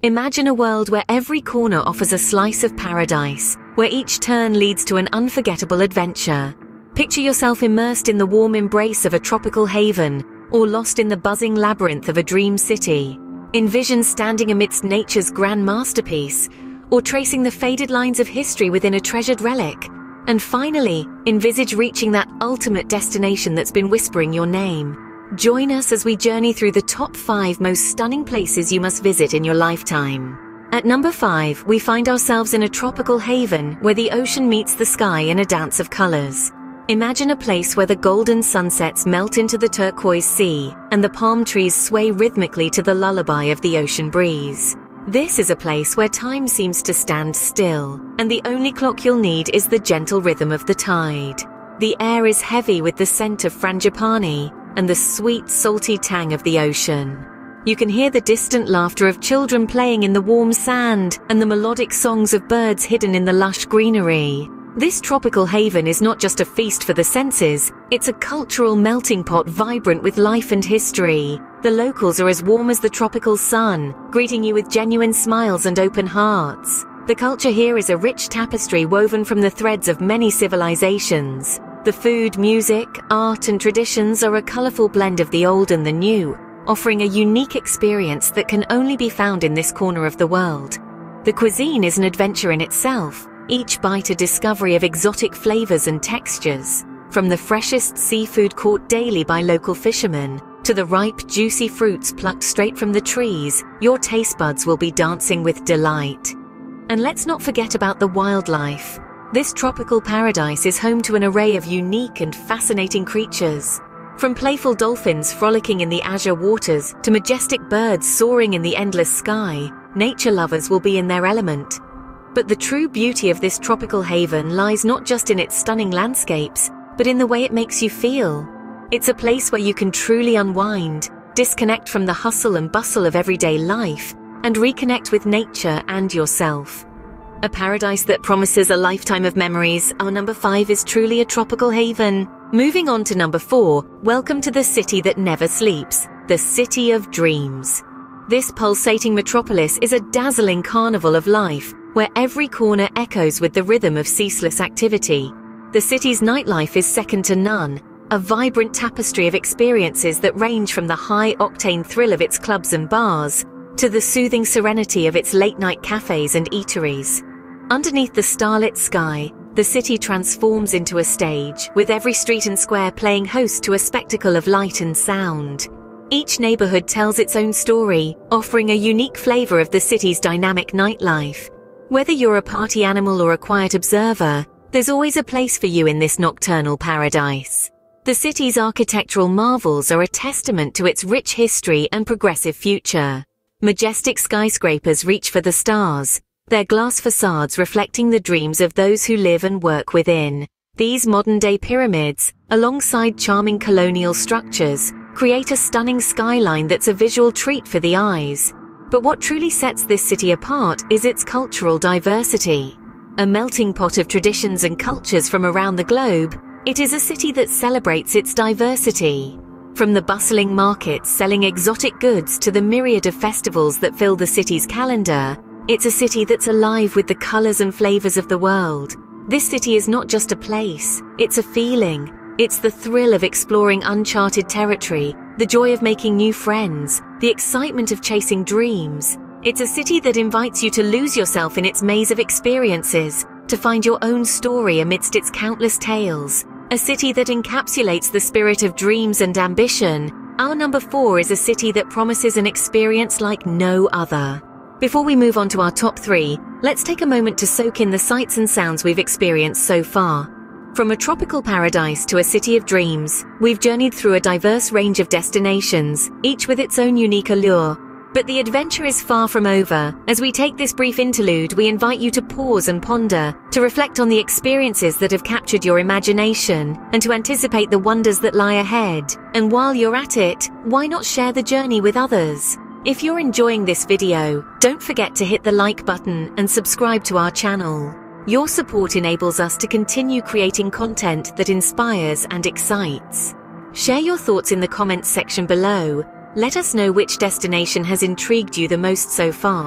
Imagine a world where every corner offers a slice of paradise, where each turn leads to an unforgettable adventure. Picture yourself immersed in the warm embrace of a tropical haven, or lost in the buzzing labyrinth of a dream city. Envision standing amidst nature's grand masterpiece, or tracing the faded lines of history within a treasured relic. And finally, envisage reaching that ultimate destination that's been whispering your name. Join us as we journey through the top 5 most stunning places you must visit in your lifetime. At number 5, we find ourselves in a tropical haven where the ocean meets the sky in a dance of colors. Imagine a place where the golden sunsets melt into the turquoise sea and the palm trees sway rhythmically to the lullaby of the ocean breeze. This is a place where time seems to stand still, and the only clock you'll need is the gentle rhythm of the tide. The air is heavy with the scent of frangipani and the sweet, salty tang of the ocean. You can hear the distant laughter of children playing in the warm sand and the melodic songs of birds hidden in the lush greenery. This tropical haven is not just a feast for the senses, it's a cultural melting pot vibrant with life and history. The locals are as warm as the tropical sun, greeting you with genuine smiles and open hearts. The culture here is a rich tapestry woven from the threads of many civilizations. The food, music, art, and traditions are a colorful blend of the old and the new, offering a unique experience that can only be found in this corner of the world. The cuisine is an adventure in itself, each bite a discovery of exotic flavors and textures. From the freshest seafood caught daily by local fishermen, to the ripe, juicy fruits plucked straight from the trees, your taste buds will be dancing with delight. And let's not forget about the wildlife. This tropical paradise is home to an array of unique and fascinating creatures. From playful dolphins frolicking in the azure waters to majestic birds soaring in the endless sky, nature lovers will be in their element. But the true beauty of this tropical haven lies not just in its stunning landscapes, but in the way it makes you feel. It's a place where you can truly unwind, disconnect from the hustle and bustle of everyday life, and reconnect with nature and yourself. A paradise that promises a lifetime of memories, our number 5 is truly a tropical haven. Moving on to number 4, welcome to the city that never sleeps, the city of dreams. This pulsating metropolis is a dazzling carnival of life, where every corner echoes with the rhythm of ceaseless activity. The city's nightlife is second to none, a vibrant tapestry of experiences that range from the high-octane thrill of its clubs and bars to the soothing serenity of its late-night cafes and eateries. Underneath the starlit sky, the city transforms into a stage, with every street and square playing host to a spectacle of light and sound. Each neighborhood tells its own story, offering a unique flavor of the city's dynamic nightlife. Whether you're a party animal or a quiet observer, there's always a place for you in this nocturnal paradise. The city's architectural marvels are a testament to its rich history and progressive future. Majestic skyscrapers reach for the stars, their glass facades reflecting the dreams of those who live and work within. These modern-day pyramids, alongside charming colonial structures, create a stunning skyline that's a visual treat for the eyes. But what truly sets this city apart is its cultural diversity. A melting pot of traditions and cultures from around the globe, it is a city that celebrates its diversity. From the bustling markets selling exotic goods to the myriad of festivals that fill the city's calendar, it's a city that's alive with the colors and flavors of the world. This city is not just a place, it's a feeling. It's the thrill of exploring uncharted territory, the joy of making new friends, the excitement of chasing dreams. It's a city that invites you to lose yourself in its maze of experiences, to find your own story amidst its countless tales. A city that encapsulates the spirit of dreams and ambition. Our number 4 is a city that promises an experience like no other. Before we move on to our top 3, let's take a moment to soak in the sights and sounds we've experienced so far. From a tropical paradise to a city of dreams, we've journeyed through a diverse range of destinations, each with its own unique allure. But the adventure is far from over. As we take this brief interlude, we invite you to pause and ponder, to reflect on the experiences that have captured your imagination, and to anticipate the wonders that lie ahead. And while you're at it, why not share the journey with others? If you're enjoying this video, don't forget to hit the like button and subscribe to our channel. Your support enables us to continue creating content that inspires and excites. Share your thoughts in the comments section below. Let us know which destination has intrigued you the most so far,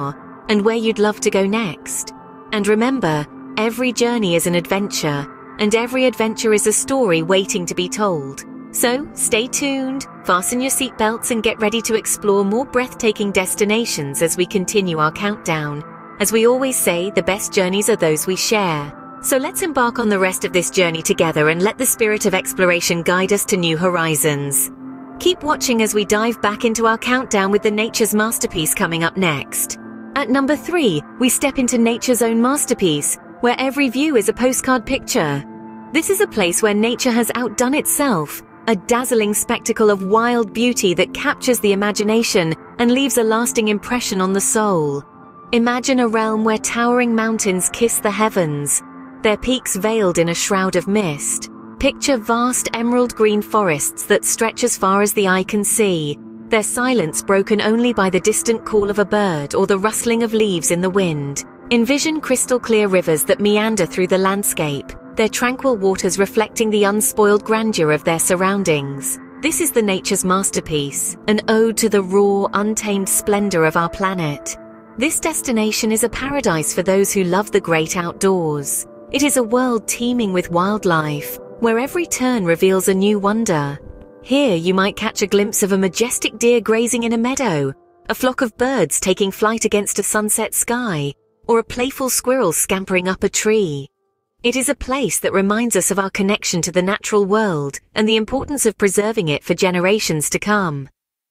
and where you'd love to go next. And remember, every journey is an adventure, and every adventure is a story waiting to be told. So, stay tuned, fasten your seatbelts, and get ready to explore more breathtaking destinations as we continue our countdown. As we always say, the best journeys are those we share. So let's embark on the rest of this journey together and let the spirit of exploration guide us to new horizons. Keep watching as we dive back into our countdown with the nature's masterpiece coming up next. At number 3, we step into nature's own masterpiece, where every view is a postcard picture. This is a place where nature has outdone itself, a dazzling spectacle of wild beauty that captures the imagination and leaves a lasting impression on the soul. Imagine a realm where towering mountains kiss the heavens, their peaks veiled in a shroud of mist. Picture vast emerald green forests that stretch as far as the eye can see, their silence broken only by the distant call of a bird or the rustling of leaves in the wind. Envision crystal clear rivers that meander through the landscape, their tranquil waters reflecting the unspoiled grandeur of their surroundings. This is the nature's masterpiece, an ode to the raw, untamed splendor of our planet. This destination is a paradise for those who love the great outdoors. It is a world teeming with wildlife, where every turn reveals a new wonder. Here you might catch a glimpse of a majestic deer grazing in a meadow, a flock of birds taking flight against a sunset sky, or a playful squirrel scampering up a tree. It is a place that reminds us of our connection to the natural world and the importance of preserving it for generations to come.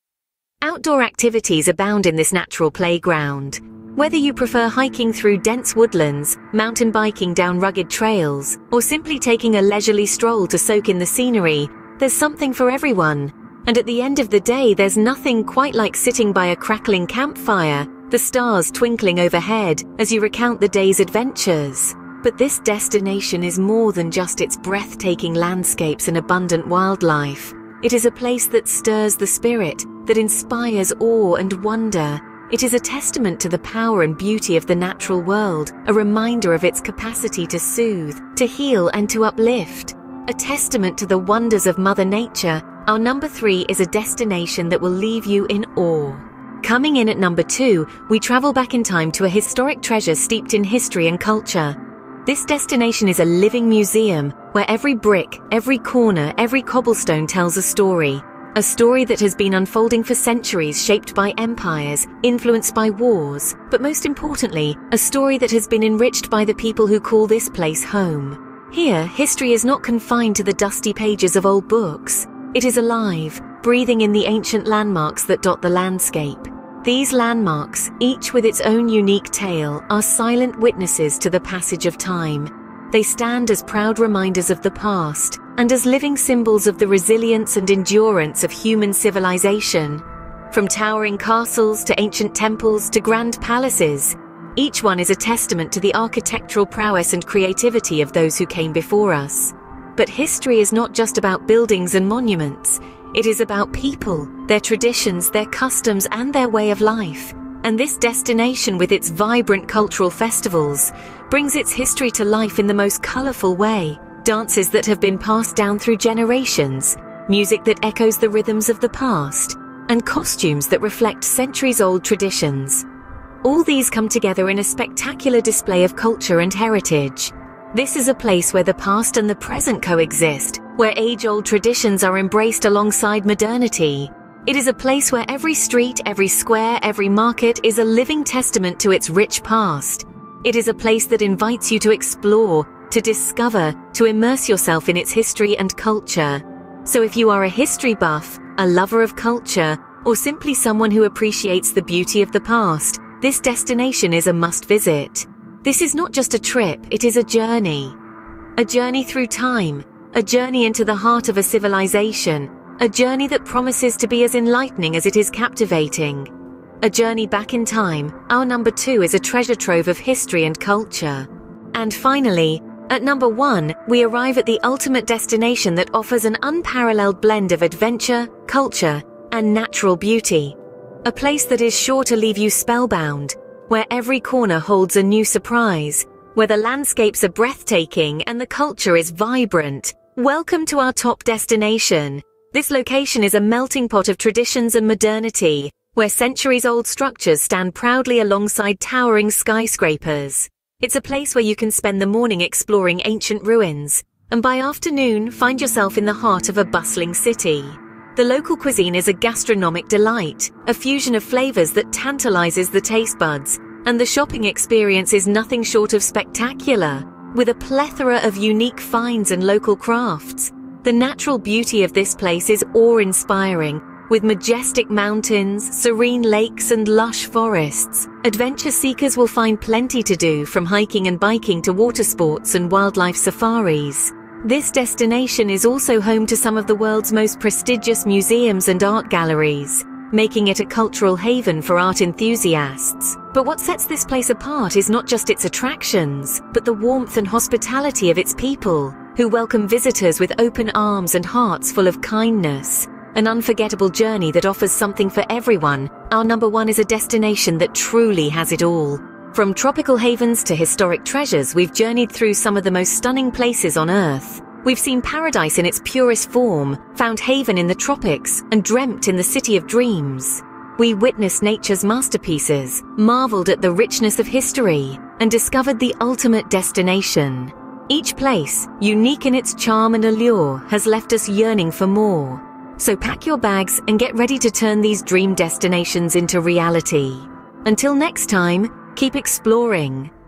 Outdoor activities abound in this natural playground. Whether you prefer hiking through dense woodlands, mountain biking down rugged trails, or simply taking a leisurely stroll to soak in the scenery, there's something for everyone. And at the end of the day, there's nothing quite like sitting by a crackling campfire, the stars twinkling overhead as you recount the day's adventures. But this destination is more than just its breathtaking landscapes and abundant wildlife. It is a place that stirs the spirit, that inspires awe and wonder. It is a testament to the power and beauty of the natural world, a reminder of its capacity to soothe, to heal, and to uplift. A testament to the wonders of Mother Nature, our number 3 is a destination that will leave you in awe. Coming in at number 2, we travel back in time to a historic treasure steeped in history and culture. This destination is a living museum where every brick, every corner, every cobblestone tells a story that has been unfolding for centuries, shaped by empires, influenced by wars, but most importantly, a story that has been enriched by the people who call this place home. Here, history is not confined to the dusty pages of old books. It is alive, breathing in the ancient landmarks that dot the landscape. These landmarks, each with its own unique tale, are silent witnesses to the passage of time. They stand as proud reminders of the past, and as living symbols of the resilience and endurance of human civilization. From towering castles to ancient temples to grand palaces, each one is a testament to the architectural prowess and creativity of those who came before us. But history is not just about buildings and monuments. It is about people, their traditions, their customs, and their way of life. And this destination, with its vibrant cultural festivals, brings its history to life in the most colorful way. Dances that have been passed down through generations, music that echoes the rhythms of the past, and costumes that reflect centuries-old traditions. All these come together in a spectacular display of culture and heritage. This is a place where the past and the present coexist, where age-old traditions are embraced alongside modernity. It is a place where every street, every square, every market is a living testament to its rich past. It is a place that invites you to explore, to discover, to immerse yourself in its history and culture. So if you are a history buff, a lover of culture, or simply someone who appreciates the beauty of the past, this destination is a must-visit. This is not just a trip, it is a journey. A journey through time, a journey into the heart of a civilization, a journey that promises to be as enlightening as it is captivating. A journey back in time, our number 2 is a treasure trove of history and culture. And finally, at number 1, we arrive at the ultimate destination that offers an unparalleled blend of adventure, culture, and natural beauty. A place that is sure to leave you spellbound, where every corner holds a new surprise, where the landscapes are breathtaking and the culture is vibrant. Welcome to our top destination. This location is a melting pot of traditions and modernity, where centuries-old structures stand proudly alongside towering skyscrapers. It's a place where you can spend the morning exploring ancient ruins, and by afternoon find yourself in the heart of a bustling city. The local cuisine is a gastronomic delight, a fusion of flavors that tantalizes the taste buds, and the shopping experience is nothing short of spectacular, with a plethora of unique finds and local crafts. The natural beauty of this place is awe-inspiring, with majestic mountains, serene lakes, and lush forests. Adventure seekers will find plenty to do, from hiking and biking to water sports and wildlife safaris. This destination is also home to some of the world's most prestigious museums and art galleries, making it a cultural haven for art enthusiasts. But what sets this place apart is not just its attractions, but the warmth and hospitality of its people, who welcome visitors with open arms and hearts full of kindness. An unforgettable journey that offers something for everyone, our number one is a destination that truly has it all. From tropical havens to historic treasures, we've journeyed through some of the most stunning places on Earth. We've seen paradise in its purest form, found haven in the tropics, and dreamt in the city of dreams. We witnessed nature's masterpieces, marveled at the richness of history, and discovered the ultimate destination. Each place, unique in its charm and allure, has left us yearning for more. So pack your bags and get ready to turn these dream destinations into reality. Until next time, keep exploring.